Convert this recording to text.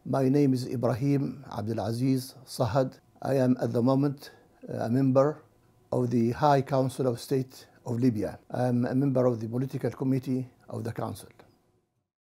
My name is Ibrahim Abdulaziz Sahad. I am at the moment a member of the High Council of State of Libya. I am a member of the political committee of the council.